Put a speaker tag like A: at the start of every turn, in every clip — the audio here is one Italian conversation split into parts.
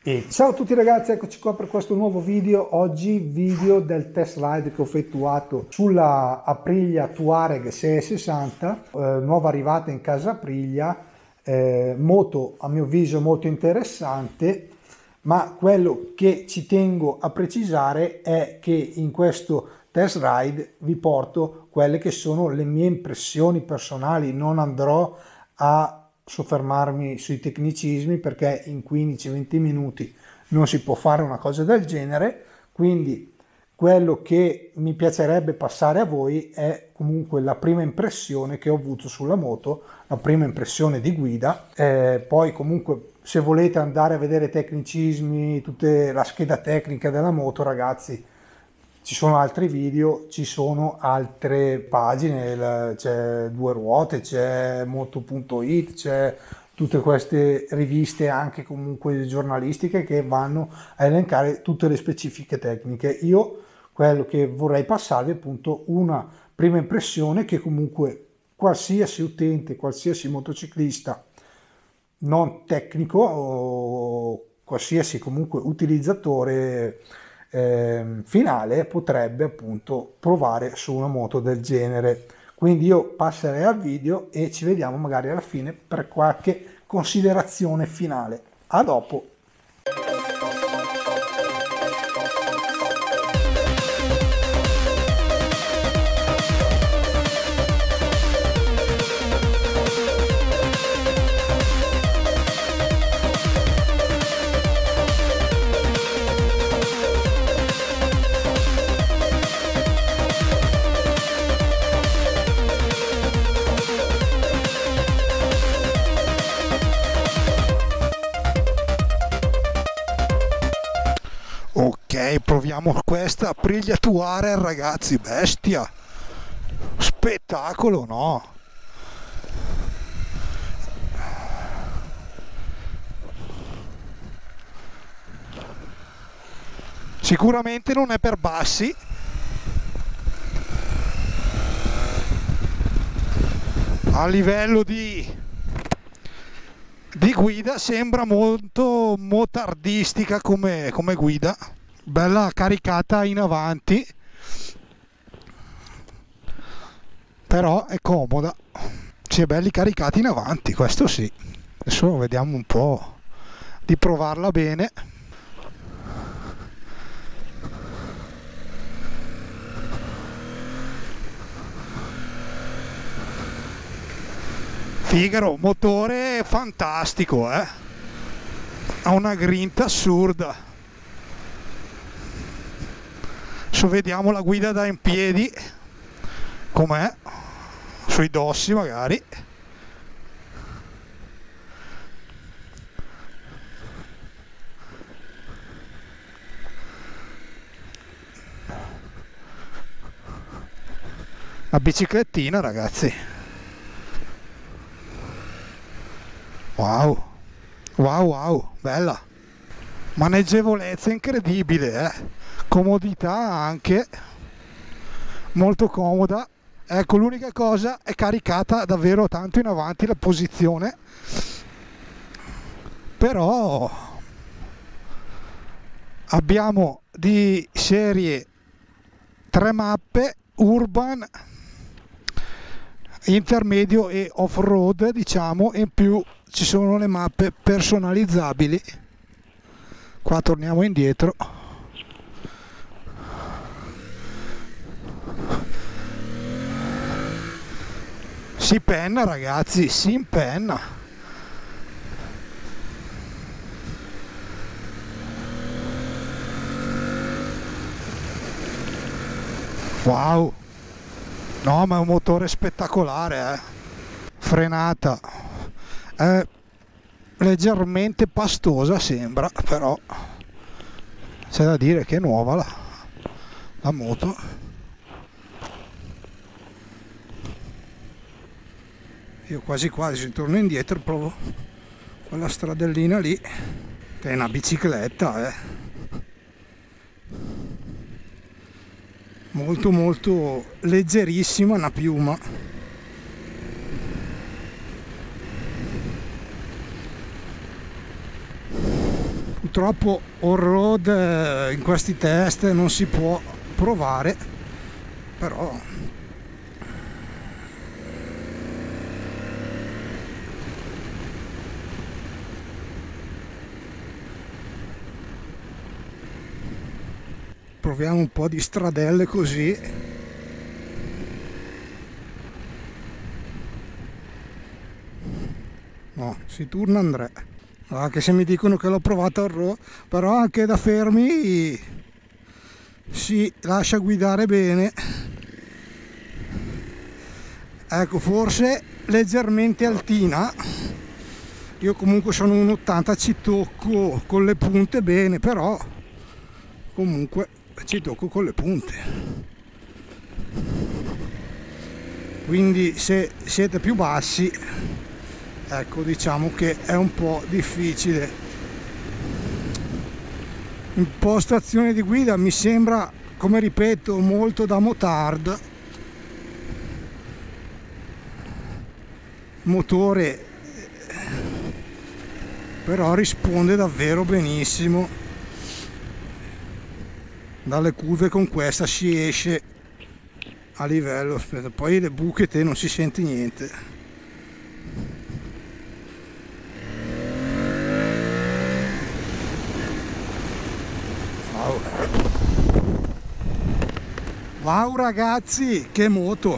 A: E ciao a tutti ragazzi, eccoci qua per questo nuovo video. Oggi video del test ride che ho effettuato sulla Aprilia Touareg 660, nuova arrivata in casa Aprilia, moto a mio avviso molto interessante, ma quello che ci tengo a precisare è che in questo test ride vi porto quelle che sono le mie impressioni personali, non andrò a soffermarmi sui tecnicismi perché in 15-20 minuti non si può fare una cosa del genere, quindi quello che mi piacerebbe passare a voi è comunque la prima impressione che ho avuto sulla moto, la prima impressione di guida. Poi comunque se volete andare a vedere tecnicismi, tutta la scheda tecnica della moto, ragazzi, ci sono altri video, ci sono altre pagine, c'è Due Ruote, c'è Moto.it, c'è tutte queste riviste anche comunque giornalistiche che vanno a elencare tutte le specifiche tecniche. Io quello che vorrei passarvi è appunto una prima impressione che comunque qualsiasi utente, qualsiasi motociclista non tecnico o qualsiasi comunque utilizzatore finale potrebbe appunto provare su una moto del genere. Quindi io passerei al video e ci vediamo magari alla fine per qualche considerazione finale. A dopo.
B: Ok, proviamo questa Aprilia Touareg, ragazzi, bestia, spettacolo, no? Sicuramente non è per bassi. A livello di guida sembra molto motardistica come guida, bella caricata in avanti, però è comoda, si è belli caricati in avanti, questo sì. Adesso vediamo un po' di provarla bene. Figaro, motore fantastico, ha una grinta assurda. Adesso vediamo la guida da in piedi com'è, sui dossi magari. La biciclettina, ragazzi. Wow, wow, wow, bella, maneggevolezza incredibile, comodità anche, molto comoda. Ecco, l'unica cosa è caricata davvero tanto in avanti la posizione, però abbiamo di serie 3 mappe, urban, intermedio e off-road, diciamo, e in più ci sono le mappe personalizzabili. Qua torniamo indietro. Si penna, ragazzi, si impenna. Wow, no, ma è un motore spettacolare, frenata è leggermente pastosa sembra, però c'è da dire che è nuova la moto. Io quasi quasi torno indietro, provo quella stradellina lì che è una bicicletta, molto molto leggerissima, una piuma. Purtroppo on road in questi test non si può provare, però proviamo un po' di stradelle così. No, si turna Andrea, anche se mi dicono che l'ho provato al road, però anche da fermi si lascia guidare bene. Ecco, forse leggermente altina. Io comunque sono un 80, ci tocco con le punte bene, però comunque ci tocco con le punte. Quindi se siete più bassi, ecco, diciamo che è un po' difficile. Impostazione di guida mi sembra, come ripeto, molto da motard. Motore però risponde davvero benissimo. Dalle curve con questa si esce a livello. Aspetta, poi le buche te non si sente niente. Wow, wow ragazzi, che moto,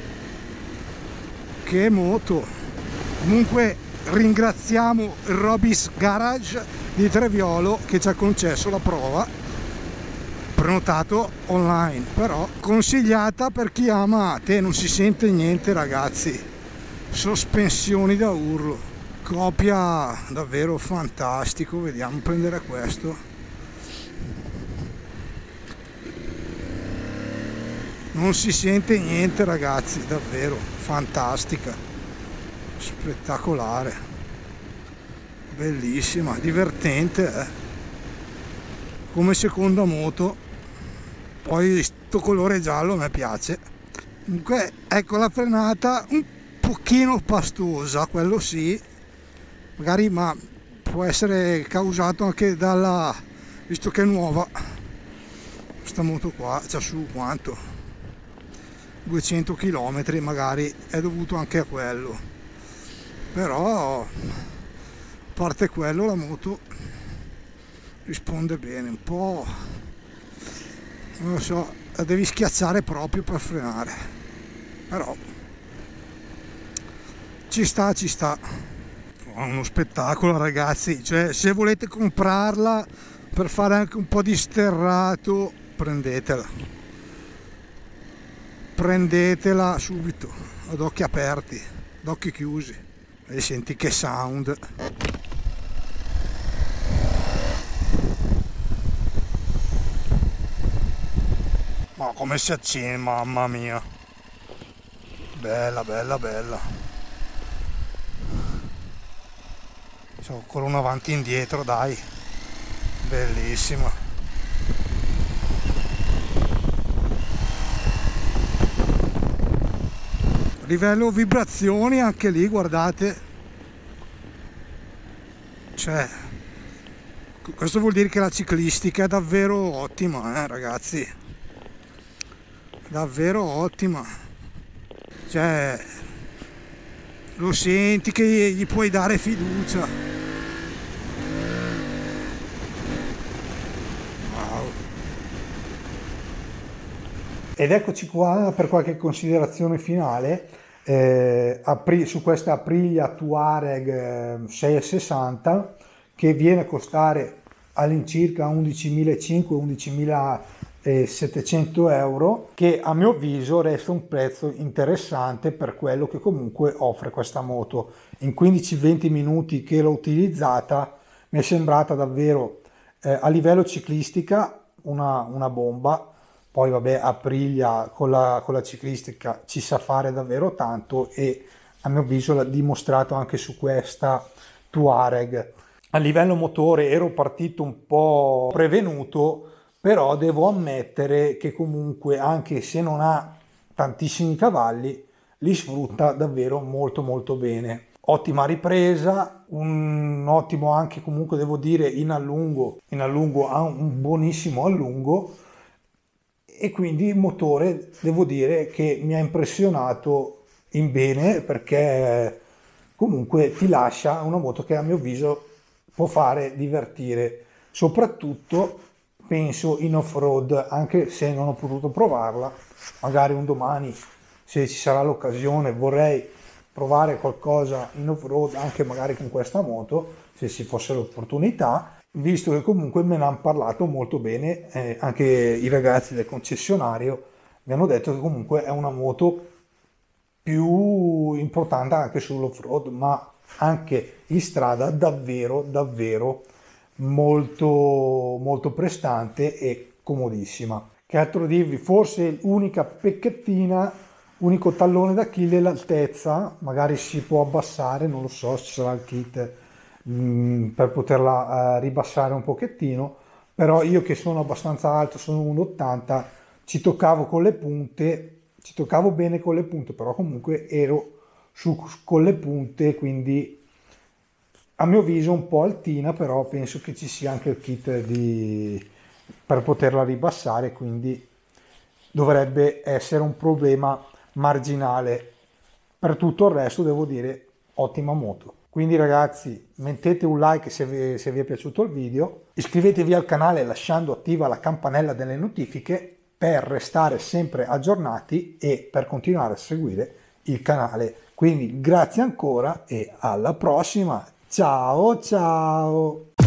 B: che moto. Comunque ringraziamo il Robis Garage di Treviolo che ci ha concesso la prova, prenotato online, però consigliata per chi ama. Te non si sente niente ragazzi, sospensioni da urlo, copia davvero fantastico. Vediamo, prendere questo. Non si sente niente ragazzi, davvero fantastica, spettacolare, bellissima, divertente, come seconda moto. Poi sto colore giallo a me piace. Comunque ecco, la frenata un pochino pastosa, quello sì, magari, ma può essere causato anche dalla, visto che è nuova questa moto qua, c'ha su quanto 200 km, magari è dovuto anche a quello. Però a parte quello la moto risponde bene. Un po', non lo so, la devi schiacciare proprio per frenare, però ci sta, ci sta. Uno spettacolo ragazzi, cioè se volete comprarla per fare anche un po' di sterrato, prendetela subito, ad occhi aperti, ad occhi chiusi, e senti che sound. Ma come si accende, mamma mia, bella bella bella. C'ho ancora un avanti e indietro, dai, bellissima. Livello vibrazioni anche lì, guardate, cioè questo vuol dire che la ciclistica è davvero ottima, ragazzi, davvero ottima. Cioè lo senti che gli puoi dare fiducia. Wow.
A: Ed eccoci qua per qualche considerazione finale su questa Aprilia Touareg 660, che viene a costare all'incirca 11.500-11.700 euro, che a mio avviso resta un prezzo interessante per quello che comunque offre questa moto. In 15-20 minuti che l'ho utilizzata mi è sembrata davvero a livello ciclistica una bomba. Poi vabbè, Aprilia con la ciclistica ci sa fare davvero tanto, e a mio avviso l'ha dimostrato anche su questa Touareg. A livello motore ero partito un po' prevenuto, però devo ammettere che comunque, anche se non ha tantissimi cavalli, li sfrutta davvero molto molto bene. ottima ripresa, un ottimo anche comunque devo dire in allungo ha un buonissimo allungo, e quindi il motore devo dire che mi ha impressionato in bene, perché comunque ti lascia una moto che a mio avviso può fare divertire, soprattutto penso in off-road, anche se non ho potuto provarla, magari un domani se ci sarà l'occasione vorrei provare qualcosa in off-road anche magari con questa moto, se ci fosse l'opportunità, visto che comunque me ne hanno parlato molto bene, anche i ragazzi del concessionario mi hanno detto che comunque è una moto più importante anche sull'off-road, ma anche in strada davvero davvero molto molto prestante e comodissima. Che altro dirvi? Forse l'unica pecchettina, unico tallone d'Achille è l'altezza, magari si può abbassare, non lo so, ci sarà il kit per poterla ribassare un pochettino, però io che sono abbastanza alto, sono 1,80, ci toccavo con le punte, ci toccavo bene con le punte, però comunque ero con le punte, quindi a mio avviso un po' altina, però penso che ci sia anche il kit per poterla ribassare, quindi dovrebbe essere un problema marginale. Per tutto il resto devo dire ottima moto. Quindi ragazzi, mettete un like se vi è piaciuto il video, iscrivetevi al canale lasciando attiva la campanella delle notifiche per restare sempre aggiornati e per continuare a seguire il canale. Quindi grazie ancora e alla prossima. Ciao ciao!